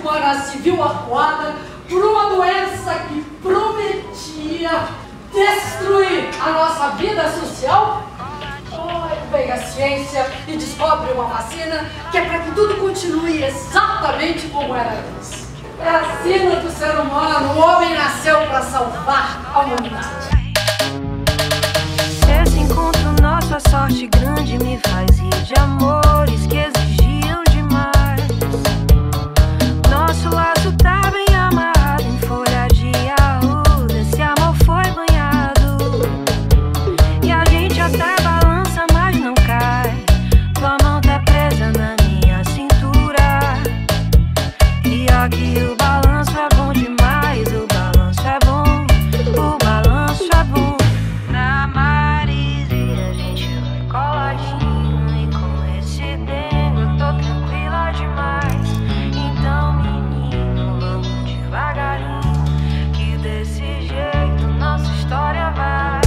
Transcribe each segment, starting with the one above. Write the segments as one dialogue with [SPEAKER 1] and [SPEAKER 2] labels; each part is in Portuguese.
[SPEAKER 1] humana se viu acuada por uma doença que prometia destruir a nossa vida social. Vem a ciência e descobre uma vacina que é para que tudo continue exatamente como era antes. É a sina do ser humano, o homem nasceu para salvar a humanidade.
[SPEAKER 2] Esse encontro nosso, a sorte grande me faz rir de amores que exigiam demais. Nosso laço tá bem amarrado em folha de arruda, esse amor foi banhado. E a gente até balança, mas não cai. Tua mão tá presa na minha cintura. E aqui o balanço é bom demais, o balanço é bom, o balanço é bom. Na marisia a gente vai coladinho, e com esse dengo eu tô tranquila demais. Então menino, vamos devagarinho, que desse jeito nossa história vai.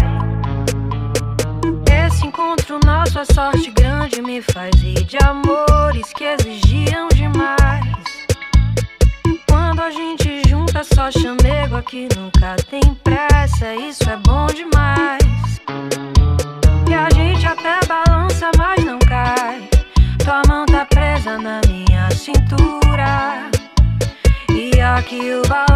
[SPEAKER 2] Esse encontro nosso, a sorte grande me faz rir de amores que exigiam demais. Quando a gente junta só chamego, aqui nunca tem pressa, isso é bom demais. E a gente até balança, mas não cai. Tua mão tá presa na minha cintura. E aqui o balanço